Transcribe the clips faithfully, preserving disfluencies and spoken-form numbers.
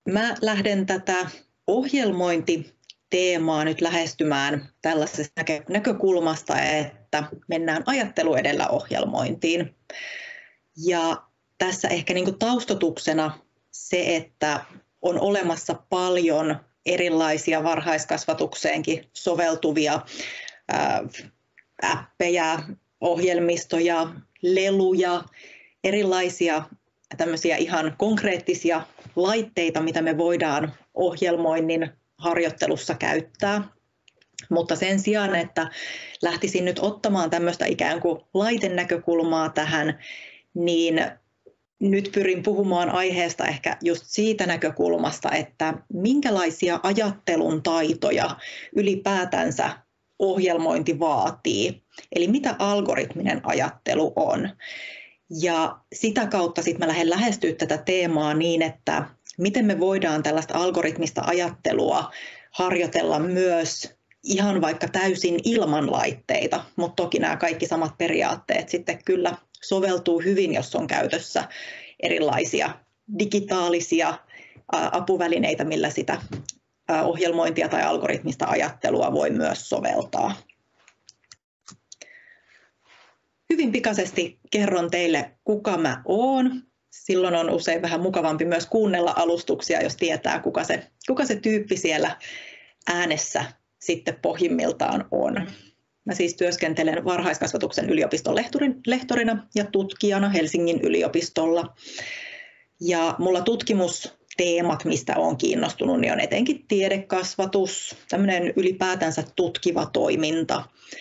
Mä lähden tätä ohjelmointiteemaa nyt lähestymään tällaisesta näkökulmasta, että mennään ajattelu edellä ohjelmointiin. Ja tässä ehkä niin kuin taustotuksena se, että on olemassa paljon erilaisia varhaiskasvatukseenkin soveltuvia ää, appeja, ohjelmistoja, leluja, erilaisia tämmöisiä ihan konkreettisia laitteita, mitä me voidaan ohjelmoinnin harjoittelussa käyttää. Mutta sen sijaan, että lähtisin nyt ottamaan tämmöistä ikään kuin laitenäkökulmaa tähän, niin nyt pyrin puhumaan aiheesta ehkä just siitä näkökulmasta, että minkälaisia ajattelun taitoja ylipäätänsä ohjelmointi vaatii. Eli mitä algoritminen ajattelu on. Ja sitä kautta sitten mä lähden lähestyä tätä teemaa niin, että miten me voidaan tällaista algoritmista ajattelua harjoitella myös ihan vaikka täysin ilman laitteita, mutta toki nämä kaikki samat periaatteet sitten kyllä soveltuu hyvin, jos on käytössä erilaisia digitaalisia apuvälineitä, millä sitä ohjelmointia tai algoritmista ajattelua voi myös soveltaa. Hyvin pikaisesti kerron teille, kuka mä oon. Silloin on usein vähän mukavampi myös kuunnella alustuksia, jos tietää, kuka se, kuka se tyyppi siellä äänessä sitten pohjimmiltaan on. Mä siis työskentelen varhaiskasvatuksen yliopiston lehtorina ja tutkijana Helsingin yliopistolla. Ja mulla tutkimusteemat, mistä olen kiinnostunut, niin on etenkin tiedekasvatus, tämmöinen ylipäätänsä tutkiva toiminta.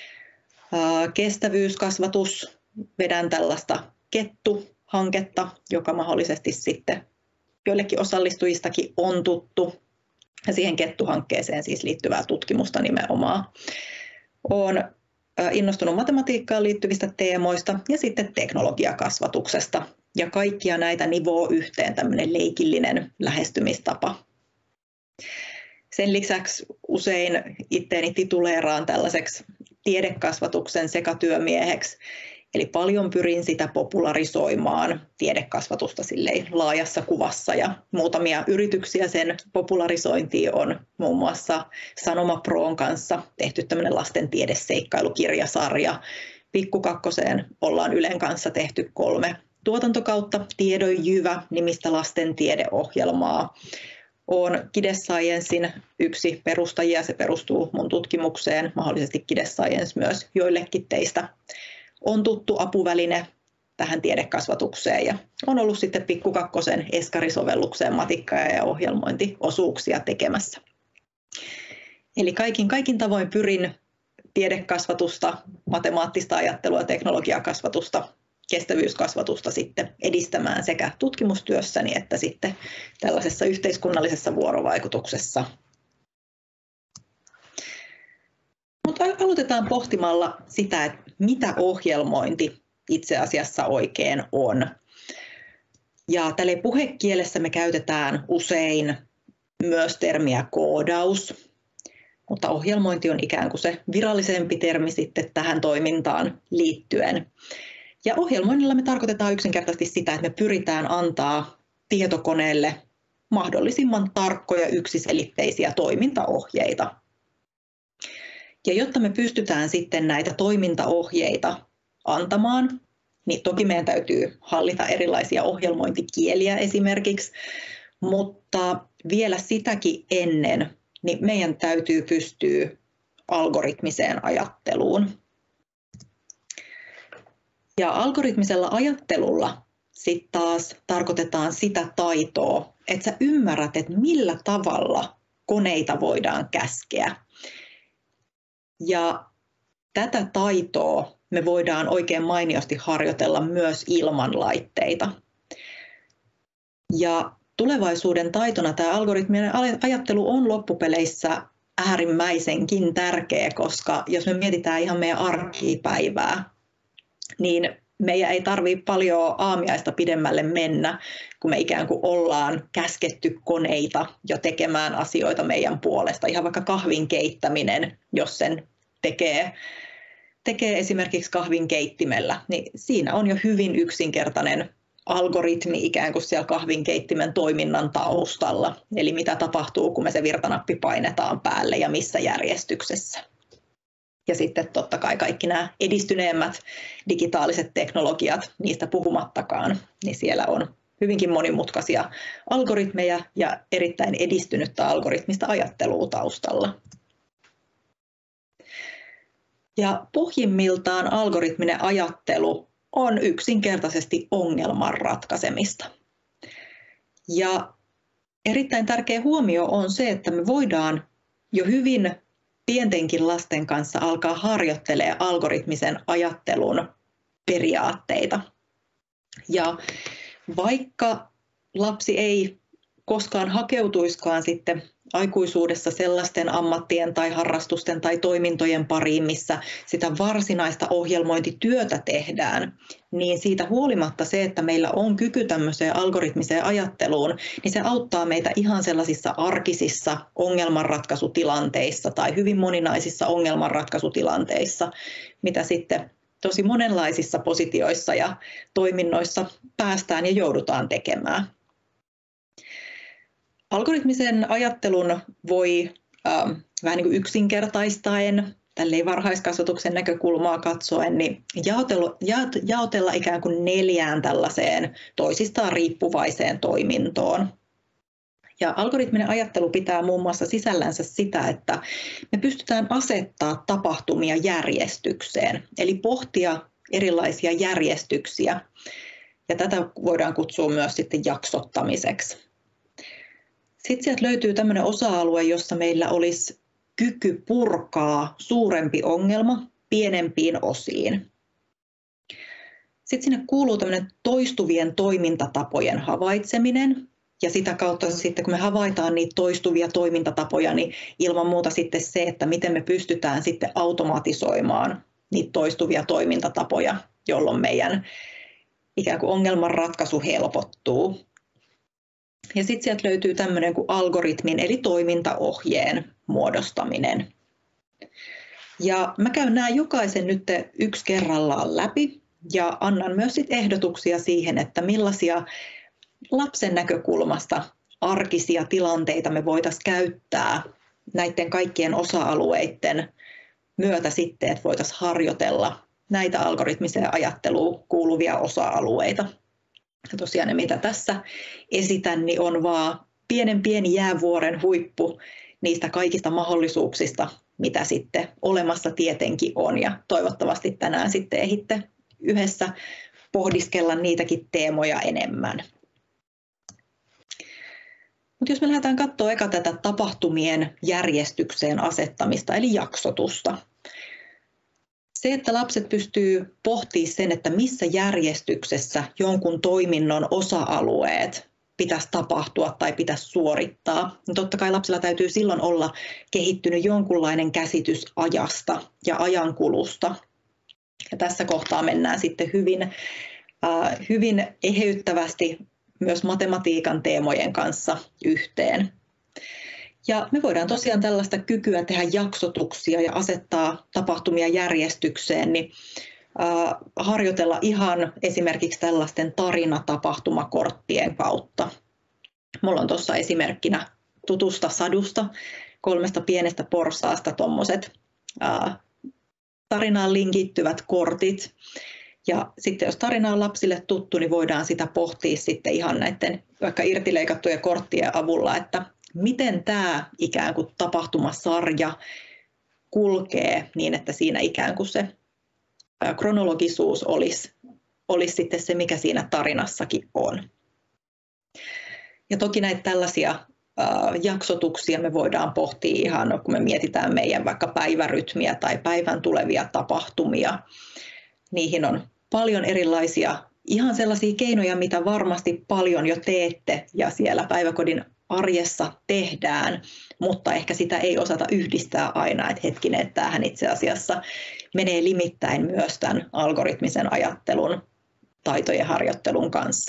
Kestävyyskasvatus, vedän tällaista kettu-hanketta, joka mahdollisesti sitten joillekin osallistujistakin on tuttu. Ja siihen kettu-hankkeeseen siis liittyvää tutkimusta nimenomaan. Olen innostunut matematiikkaan liittyvistä teemoista ja sitten teknologiakasvatuksesta. Ja kaikkia näitä nivoo yhteen tämmöinen leikillinen lähestymistapa. Sen lisäksi usein itteeni tituleeraan tällaiseksi tiedekasvatuksen sekatyömieheksi. Eli paljon pyrin sitä popularisoimaan tiedekasvatusta silleen laajassa kuvassa ja muutamia yrityksiä sen popularisointiin on muun muassa Sanoma Proon kanssa tehty tämmöinen lasten tiedesseikkailukirjasarja. Pikku Kakkoseen ollaan Ylen kanssa tehty kolme tuotantokautta Tiedon jyvä nimistä lasten tiedeohjelmaa. Olen Kide Sciencein yksi perustajia, se perustuu mun tutkimukseen, mahdollisesti Kide Science myös joillekin teistä on tuttu apuväline tähän tiedekasvatukseen ja on ollut sitten Pikku Kakkosen eskarisovellukseen matikkaa ja ohjelmointiosuuksia tekemässä. Eli kaikin, kaikin tavoin pyrin tiedekasvatusta, matemaattista ajattelua, teknologiakasvatusta, kestävyyskasvatusta sitten edistämään sekä tutkimustyössäni että sitten tällaisessa yhteiskunnallisessa vuorovaikutuksessa. Mutta aloitetaan pohtimalla sitä, että mitä ohjelmointi itse asiassa oikein on. Ja tälle puhekielessä me käytetään usein myös termiä koodaus, mutta ohjelmointi on ikään kuin se virallisempi termi sitten tähän toimintaan liittyen. Ja ohjelmoinnilla me tarkoitetaan yksinkertaisesti sitä, että me pyritään antaa tietokoneelle mahdollisimman tarkkoja yksiselitteisiä toimintaohjeita. Ja jotta me pystytään sitten näitä toimintaohjeita antamaan, niin toki meidän täytyy hallita erilaisia ohjelmointikieliä esimerkiksi, mutta vielä sitäkin ennen niin meidän täytyy pystyä algoritmiseen ajatteluun. Ja algoritmisella ajattelulla sitten taas tarkoitetaan sitä taitoa, että sä ymmärrät, että millä tavalla koneita voidaan käskeä. Ja tätä taitoa me voidaan oikein mainiosti harjoitella myös ilman laitteita. Ja tulevaisuuden taitona tämä algoritminen ajattelu on loppupeleissä äärimmäisenkin tärkeä, koska jos me mietitään ihan meidän arkipäivää, niin meidän ei tarvitse paljon aamiaista pidemmälle mennä, kun me ikään kuin ollaan käsketty koneita jo tekemään asioita meidän puolesta. Ihan vaikka kahvin keittäminen, jos sen tekee, tekee esimerkiksi kahvin keittimellä, niin siinä on jo hyvin yksinkertainen algoritmi ikään kuin siellä kahvinkeittimen toiminnan taustalla. Eli mitä tapahtuu, kun me se virtanappi painetaan päälle ja missä järjestyksessä. Ja sitten totta kai kaikki nämä edistyneemmät digitaaliset teknologiat, niistä puhumattakaan, niin siellä on hyvinkin monimutkaisia algoritmeja ja erittäin edistynyttä algoritmista ajattelua taustalla. Ja pohjimmiltaan algoritminen ajattelu on yksinkertaisesti ongelman ratkaisemista. Ja erittäin tärkeä huomio on se, että me voidaan jo hyvin pientenkin lasten kanssa alkaa harjoittelemaan algoritmisen ajattelun periaatteita. Ja vaikka lapsi ei koskaan hakeutuiskaan sitten aikuisuudessa sellaisten ammattien tai harrastusten tai toimintojen pariin, missä sitä varsinaista ohjelmointityötä tehdään, niin siitä huolimatta se, että meillä on kyky tämmöiseen algoritmiseen ajatteluun, niin se auttaa meitä ihan sellaisissa arkisissa ongelmanratkaisutilanteissa tai hyvin moninaisissa ongelmanratkaisutilanteissa, mitä sitten tosi monenlaisissa positioissa ja toiminnoissa päästään ja joudutaan tekemään. Algoritmisen ajattelun voi äh, vähän niin kuin yksinkertaistaen, tälleen varhaiskasvatuksen näkökulmaa katsoen, niin jaotella, jaotella ikään kuin neljään tällaiseen toisistaan riippuvaiseen toimintoon. Ja algoritminen ajattelu pitää muun muassa sisällänsä sitä, että me pystytään asettaa tapahtumia järjestykseen, eli pohtia erilaisia järjestyksiä. Ja tätä voidaan kutsua myös sitten jaksottamiseksi. Sitten sieltä löytyy tämmöinen osa-alue, jossa meillä olisi kyky purkaa suurempi ongelma pienempiin osiin. Sitten sinne kuuluu tämmöinen toistuvien toimintatapojen havaitseminen. Ja sitä kautta sitten, kun me havaitaan niitä toistuvia toimintatapoja, niin ilman muuta sitten se, että miten me pystytään sitten automatisoimaan niitä toistuvia toimintatapoja, jolloin meidän ikään kuin ongelmanratkaisu helpottuu. Ja sitten sieltä löytyy tämmöinen kuin algoritmin eli toimintaohjeen muodostaminen. Ja mä käyn nämä jokaisen nyt yksi kerrallaan läpi ja annan myös sit ehdotuksia siihen, että millaisia lapsen näkökulmasta arkisia tilanteita me voitaisiin käyttää näiden kaikkien osa-alueiden myötä sitten, että voitaisiin harjoitella näitä algoritmiseen ajatteluun kuuluvia osa-alueita. Ja tosiaan ne, mitä tässä esitän, niin on vaan pienen pieni jäävuoren huippu niistä kaikista mahdollisuuksista, mitä sitten olemassa tietenkin on. Ja toivottavasti tänään sitten ehditte yhdessä pohdiskella niitäkin teemoja enemmän. Mutta jos me lähdetään katsoa eka tätä tapahtumien järjestykseen asettamista, eli jaksotusta. Se, että lapset pystyy pohtimaan sen, että missä järjestyksessä jonkun toiminnon osa-alueet pitäisi tapahtua tai pitäisi suorittaa, niin totta kai lapsilla täytyy silloin olla kehittynyt jonkunlainen käsitys ajasta ja ajankulusta. Ja tässä kohtaa mennään sitten hyvin, äh, hyvin eheyttävästi myös matematiikan teemojen kanssa yhteen. Ja me voidaan tosiaan tällaista kykyä tehdä jaksotuksia ja asettaa tapahtumia järjestykseen, niin äh, harjoitella ihan esimerkiksi tällaisten tarinatapahtumakorttien kautta. Mulla on tuossa esimerkkinä tutusta sadusta, kolmesta pienestä porsaasta tuommoiset äh, tarinaan linkittyvät kortit. Ja sitten jos tarina on lapsille tuttu, niin voidaan sitä pohtia sitten ihan näiden vaikka irtileikattujen korttien avulla, että miten tämä ikään kuin tapahtumasarja kulkee niin, että siinä ikään kuin se kronologisuus olisi, olisi sitten se, mikä siinä tarinassakin on. Ja toki näitä tällaisia äh, jaksotuksia me voidaan pohtia ihan, kun me mietitään meidän vaikka päivärytmiä tai päivän tulevia tapahtumia. Niihin on paljon erilaisia, ihan sellaisia keinoja, mitä varmasti paljon jo teette ja siellä päiväkodin arjessa tehdään, mutta ehkä sitä ei osata yhdistää aina, että hetkinen, että tämähän itse asiassa menee limittäin myös tämän algoritmisen ajattelun taitojen harjoittelun kanssa.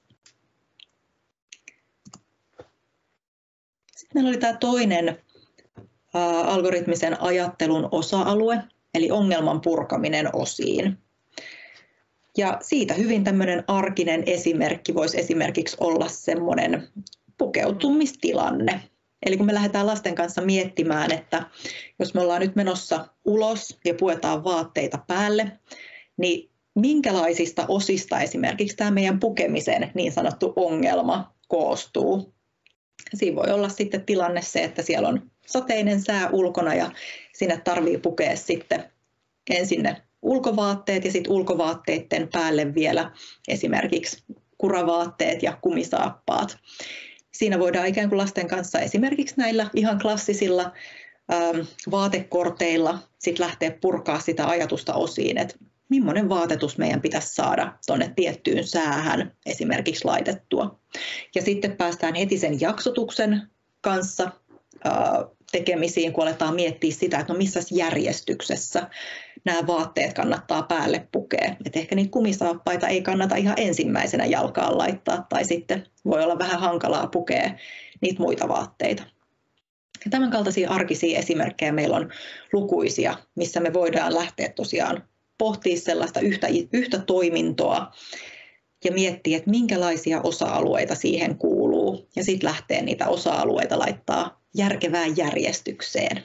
Sitten meillä oli tämä toinen algoritmisen ajattelun osa-alue, eli ongelman purkaminen osiin. Ja siitä hyvin tämmöinen arkinen esimerkki voisi esimerkiksi olla semmoinen pukeutumistilanne. Eli kun me lähdetään lasten kanssa miettimään, että jos me ollaan nyt menossa ulos ja puetaan vaatteita päälle, niin minkälaisista osista esimerkiksi tämä meidän pukemisen niin sanottu ongelma koostuu. Siinä voi olla sitten tilanne se, että siellä on sateinen sää ulkona ja sinne tarvii pukea sitten ensin ne ulkovaatteet ja sitten ulkovaatteiden päälle vielä esimerkiksi kuravaatteet ja kumisaappaat. Siinä voidaan ikään kuin lasten kanssa esimerkiksi näillä ihan klassisilla ähm, vaatekorteilla sit lähteä purkaa sitä ajatusta osiin, että millainen vaatetus meidän pitäisi saada tuonne tiettyyn säähän esimerkiksi laitettua. Ja sitten päästään heti sen jaksotuksen kanssa äh, tekemisiin, kun aletaan miettiä sitä, että no missä järjestyksessä nämä vaatteet kannattaa päälle pukea. Et ehkä niitä kumisaappaita ei kannata ihan ensimmäisenä jalkaan laittaa, tai sitten voi olla vähän hankalaa pukea niitä muita vaatteita. Ja tämän kaltaisia arkisia esimerkkejä meillä on lukuisia, missä me voidaan lähteä tosiaan pohtimaan sellaista yhtä, yhtä toimintoa ja miettiä, että minkälaisia osa-alueita siihen kuuluu, ja sitten lähtee niitä osa-alueita laittaa järkevään järjestykseen.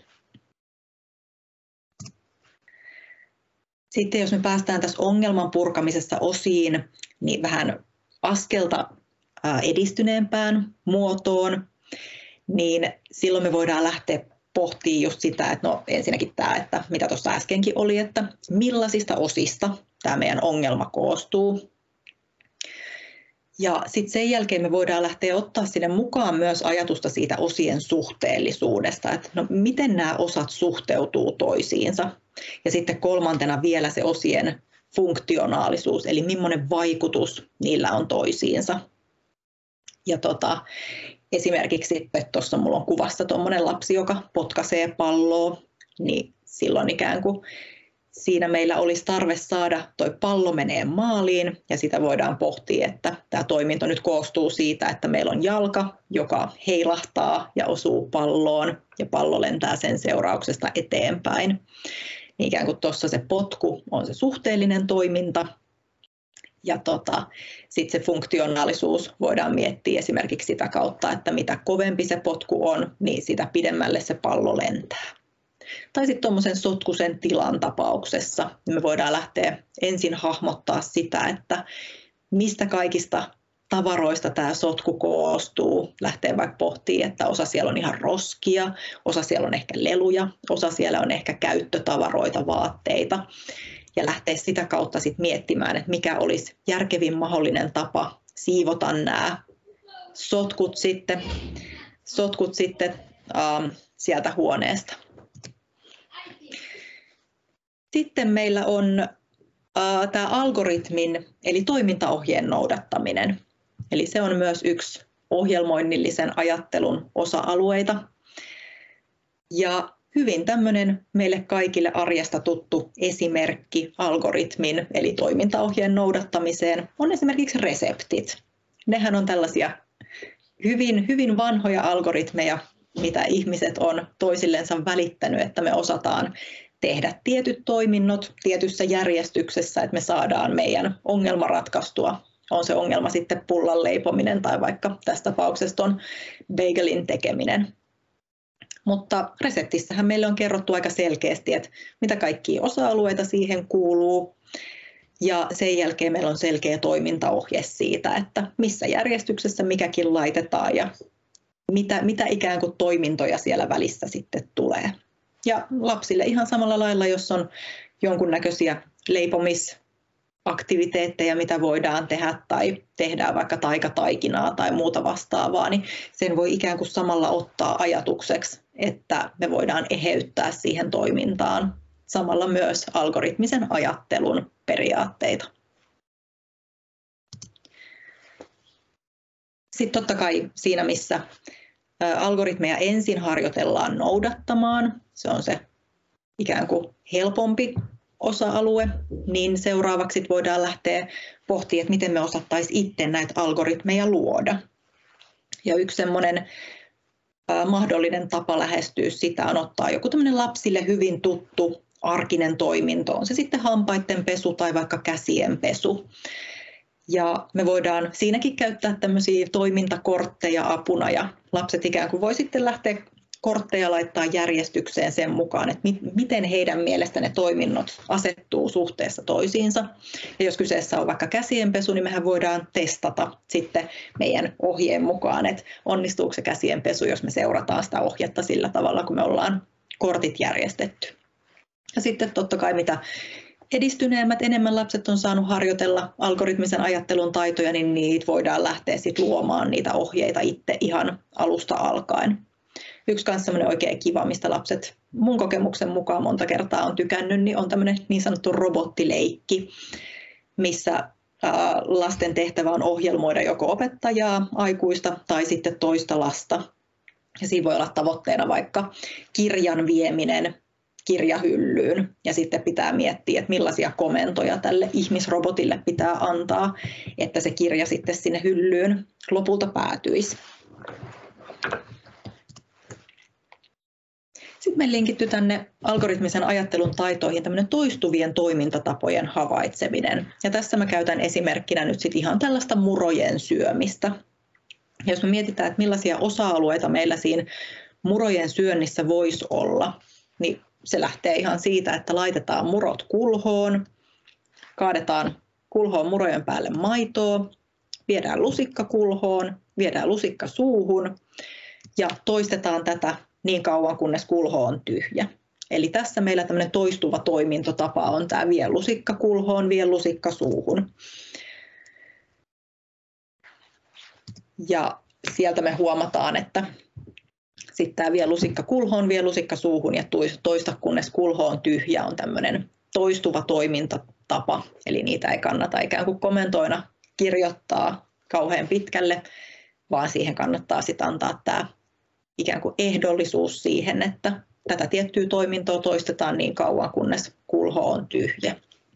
Sitten jos me päästään tässä ongelman purkamisessa osiin, niin vähän askelta edistyneempään muotoon, niin silloin me voidaan lähteä pohtimaan just sitä, että no ensinnäkin tämä, että mitä tuossa äskenkin oli, että millaisista osista tämä meidän ongelma koostuu. Ja sitten sen jälkeen me voidaan lähteä ottaa sinne mukaan myös ajatusta siitä osien suhteellisuudesta, että no miten nämä osat suhteutuu toisiinsa. Ja sitten kolmantena vielä se osien funktionaalisuus, eli millainen vaikutus niillä on toisiinsa. Ja tota, esimerkiksi tuossa mulla on kuvassa tuommoinen lapsi, joka potkaisee palloa, niin silloin ikään kuin siinä meillä olisi tarve saada toi pallo menee maaliin, ja sitä voidaan pohtia, että tämä toiminto nyt koostuu siitä, että meillä on jalka, joka heilahtaa ja osuu palloon, ja pallo lentää sen seurauksesta eteenpäin. Niin ikään kuin tuossa se potku on se suhteellinen toiminta, ja tota, sitten se funktionaalisuus voidaan miettiä esimerkiksi sitä kautta, että mitä kovempi se potku on, niin sitä pidemmälle se pallo lentää. Tai sitten tuommoisen sotkuisen tilan tapauksessa niin me voidaan lähteä ensin hahmottaa sitä, että mistä kaikista tavaroista tämä sotku koostuu. Lähtee vaikka pohtimaan, että osa siellä on ihan roskia, osa siellä on ehkä leluja, osa siellä on ehkä käyttötavaroita, vaatteita. Ja lähteä sitä kautta sit miettimään, että mikä olisi järkevin mahdollinen tapa siivota nämä sotkut sitten, sotkut sitten ähm, sieltä huoneesta. Sitten meillä on äh, tämä algoritmin eli toimintaohjeen noudattaminen. Eli se on myös yksi ohjelmoinnillisen ajattelun osa-alueita. Ja hyvin tämmöinen meille kaikille arjesta tuttu esimerkki algoritmin eli toimintaohjeen noudattamiseen on esimerkiksi reseptit. Nehän on tällaisia hyvin, hyvin vanhoja algoritmeja, mitä ihmiset on toisillensa välittänyt, että me osataan tehdä tietyt toiminnot tietyssä järjestyksessä, että me saadaan meidän ongelma ratkaistua. On se ongelma sitten pullan leipominen tai vaikka tässä tapauksessa ton bagelin tekeminen. Mutta reseptissähän meille on kerrottu aika selkeästi, että mitä kaikkia osa-alueita siihen kuuluu. Ja sen jälkeen meillä on selkeä toimintaohje siitä, että missä järjestyksessä mikäkin laitetaan ja mitä, mitä ikään kuin toimintoja siellä välissä sitten tulee. Ja lapsille ihan samalla lailla, jos on jonkunnäköisiä leipomisaktiviteetteja, mitä voidaan tehdä tai tehdään vaikka taikataikinaa tai muuta vastaavaa, niin sen voi ikään kuin samalla ottaa ajatukseksi, että me voidaan eheyttää siihen toimintaan samalla myös algoritmisen ajattelun periaatteita. Sitten totta kai siinä, missä algoritmeja ensin harjoitellaan noudattamaan, se on se ikään kuin helpompi osa-alue, niin seuraavaksi voidaan lähteä pohtimaan, että miten me osattaisiin itse näitä algoritmeja luoda. Ja yksi semmoinen mahdollinen tapa lähestyä sitä on ottaa joku tämmöinen lapsille hyvin tuttu arkinen toiminto, on se sitten hampaiden pesu tai vaikka käsien pesu. Ja me voidaan siinäkin käyttää tämmöisiä toimintakortteja apuna ja lapset ikään kuin voi sitten lähteä kortteja laittaa järjestykseen sen mukaan, että miten heidän mielestä ne toiminnot asettuu suhteessa toisiinsa. Ja jos kyseessä on vaikka käsienpesu, niin mehän voidaan testata sitten meidän ohjeen mukaan, että onnistuuko se käsienpesu, jos me seurataan sitä ohjetta sillä tavalla, kun me ollaan kortit järjestetty. Ja sitten totta kai mitä edistyneemmät, enemmän lapset on saanut harjoitella algoritmisen ajattelun taitoja, niin niitä voidaan lähteä sitten luomaan niitä ohjeita itse ihan alusta alkaen. Yksi kanssa semmoinen oikein kiva, mistä lapset mun kokemuksen mukaan monta kertaa on tykännyt, niin on tämmöinen niin sanottu robottileikki, missä lasten tehtävä on ohjelmoida joko opettajaa, aikuista tai sitten toista lasta. Ja siinä voi olla tavoitteena vaikka kirjan vieminen kirjahyllyyn ja sitten pitää miettiä, että millaisia komentoja tälle ihmisrobotille pitää antaa, että se kirja sitten sinne hyllyyn lopulta päätyisi. Sitten me linkitty tänne algoritmisen ajattelun taitoihin tämmöinen toistuvien toimintatapojen havaitseminen. Ja tässä mä käytän esimerkkinä nyt sit ihan tällaista murojen syömistä. Ja jos me mietitään, että millaisia osa-alueita meillä siinä murojen syönnissä voisi olla, niin se lähtee ihan siitä, että laitetaan murot kulhoon, kaadetaan kulhoon murojen päälle maitoa, viedään lusikka kulhoon, viedään lusikka suuhun ja toistetaan tätä niin kauan, kunnes kulho on tyhjä. Eli tässä meillä tämmöinen toistuva toimintotapa on tämä vie lusikka kulhoon, vie lusikka suuhun. Ja sieltä me huomataan, että sitten tämä vie lusikka kulhoon, vie lusikka suuhun ja toista kunnes kulho on tyhjä on tämmöinen toistuva toimintatapa. Eli niitä ei kannata ikään kuin komentoina kirjoittaa kauhean pitkälle, vaan siihen kannattaa sitten antaa tämä ikään kuin ehdollisuus siihen, että tätä tiettyä toimintoa toistetaan niin kauan, kunnes kulho on tyhjä.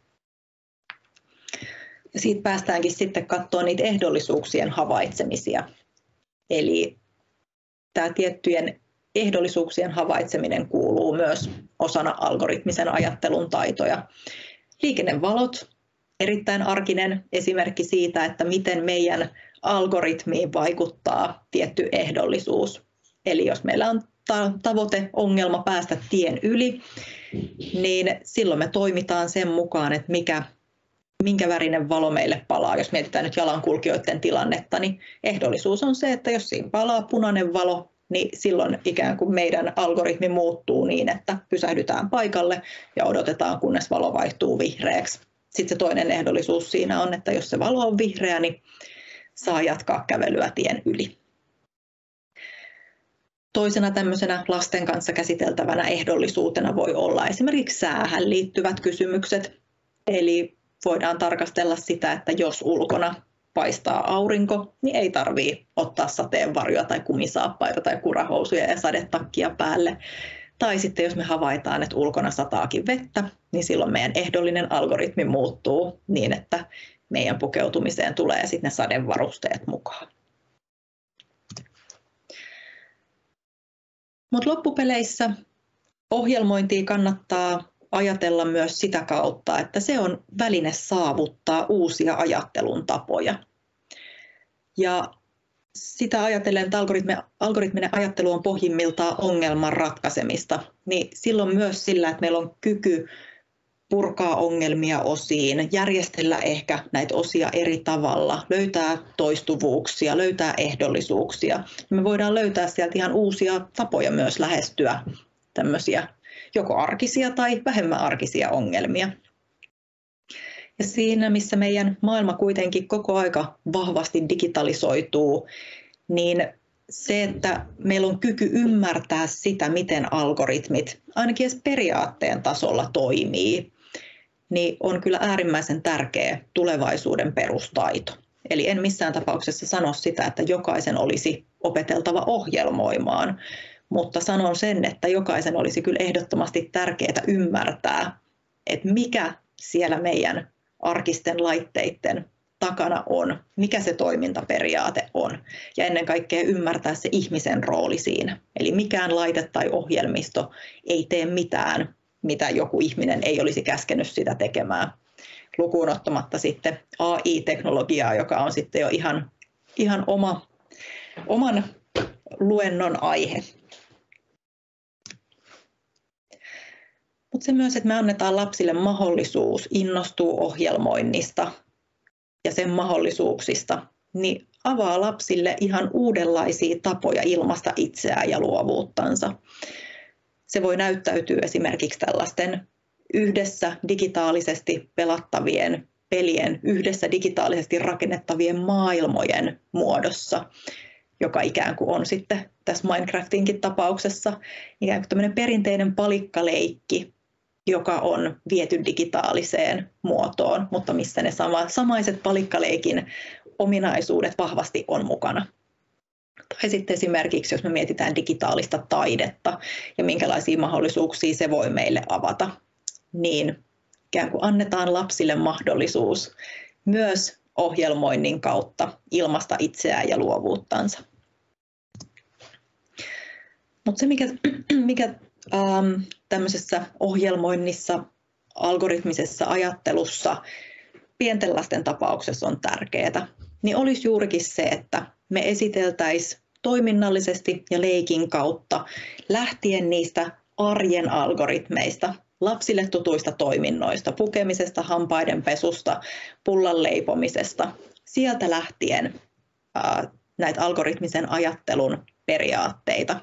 Ja siitä päästäänkin sitten katsoa niitä ehdollisuuksien havaitsemisia. Eli tämä tiettyjen ehdollisuuksien havaitseminen kuuluu myös osana algoritmisen ajattelun taitoja. Liikennevalot, erittäin arkinen esimerkki siitä, että miten meidän algoritmiin vaikuttaa tietty ehdollisuus. Eli jos meillä on tavoite, ongelma päästä tien yli, niin silloin me toimitaan sen mukaan, että mikä, minkä värinen valo meille palaa. Jos mietitään nyt jalankulkijoiden tilannetta, niin ehdollisuus on se, että jos siinä palaa punainen valo, niin silloin ikään kuin meidän algoritmi muuttuu niin, että pysähdytään paikalle ja odotetaan, kunnes valo vaihtuu vihreäksi. Sitten se toinen ehdollisuus siinä on, että jos se valo on vihreä, niin saa jatkaa kävelyä tien yli. Toisena tämmöisenä lasten kanssa käsiteltävänä ehdollisuutena voi olla esimerkiksi säähän liittyvät kysymykset. Eli voidaan tarkastella sitä, että jos ulkona paistaa aurinko, niin ei tarvitse ottaa sateenvarjoa tai kumisaappaita tai kurahousuja ja sadetakkia päälle. Tai sitten jos me havaitaan, että ulkona sataakin vettä, niin silloin meidän ehdollinen algoritmi muuttuu niin, että meidän pukeutumiseen tulee sitten ne sadevarusteet mukaan. Mutta loppupeleissä ohjelmointia kannattaa ajatella myös sitä kautta, että se on väline saavuttaa uusia ajattelun tapoja. Ja sitä ajatellen, että algoritminen ajattelu on pohjimmiltaan ongelman ratkaisemista, niin silloin myös sillä, että meillä on kyky purkaa ongelmia osiin, järjestellä ehkä näitä osia eri tavalla, löytää toistuvuuksia, löytää ehdollisuuksia. Me voidaan löytää sieltä ihan uusia tapoja myös lähestyä tämmöisiä joko arkisia tai vähemmän arkisia ongelmia. Ja siinä, missä meidän maailma kuitenkin koko aika vahvasti digitalisoituu, niin se, että meillä on kyky ymmärtää sitä, miten algoritmit ainakin edes periaatteen tasolla toimii, niin on kyllä äärimmäisen tärkeä tulevaisuuden perustaito. Eli en missään tapauksessa sano sitä, että jokaisen olisi opeteltava ohjelmoimaan, mutta sanon sen, että jokaisen olisi kyllä ehdottomasti tärkeää ymmärtää, että mikä siellä meidän arkisten laitteiden takana on, mikä se toimintaperiaate on, ja ennen kaikkea ymmärtää se ihmisen rooli siinä. Eli mikään laite tai ohjelmisto ei tee mitään mitä joku ihminen ei olisi käskenyt sitä tekemään, lukuun ottamatta sitten A I-teknologiaa, joka on sitten jo ihan, ihan oma, oman luennon aihe. Mutta se myös, että me annetaan lapsille mahdollisuus innostua ohjelmoinnista ja sen mahdollisuuksista, niin avaa lapsille ihan uudenlaisia tapoja ilmaista itseään ja luovuuttansa. Se voi näyttäytyä esimerkiksi tällaisten yhdessä digitaalisesti pelattavien pelien, yhdessä digitaalisesti rakennettavien maailmojen muodossa, joka ikään kuin on sitten tässä Minecraftinkin tapauksessa ikään kuin tämmöinen perinteinen palikkaleikki, joka on viety digitaaliseen muotoon, mutta missä ne sama, samaiset palikkaleikin ominaisuudet vahvasti on mukana. Tai sitten esimerkiksi, jos me mietitään digitaalista taidetta ja minkälaisia mahdollisuuksia se voi meille avata, niin ikään kuin annetaan lapsille mahdollisuus myös ohjelmoinnin kautta ilmaista itseään ja luovuuttansa. Mutta se, mikä, mikä ähm, tämmöisessä ohjelmoinnissa, algoritmisessa ajattelussa pienten lasten tapauksessa on tärkeää, niin olisi juurikin se, että me esiteltäisiin toiminnallisesti ja leikin kautta lähtien niistä arjen algoritmeista, lapsille tutuista toiminnoista, pukemisesta, hampaiden pesusta, pullan leipomisesta, sieltä lähtien ää, näitä algoritmisen ajattelun periaatteita.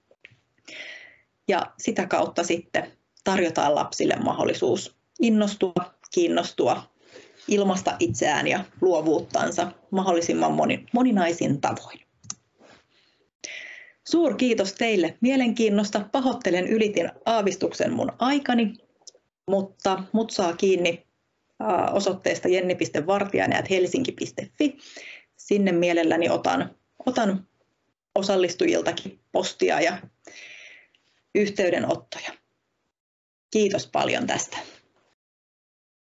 Ja sitä kautta sitten tarjotaan lapsille mahdollisuus innostua, kiinnostua, ilmaista itseään ja luovuuttansa mahdollisimman moni, moninaisin tavoin. Suurkiitos teille mielenkiinnosta. Pahoittelen, ylitin aavistuksen mun aikani, mutta mut saa kiinni osoitteesta jenni piste vartiainen ät helsinki piste fi. Sinne mielelläni otan, otan osallistujiltakin postia ja yhteydenottoja. Kiitos paljon tästä.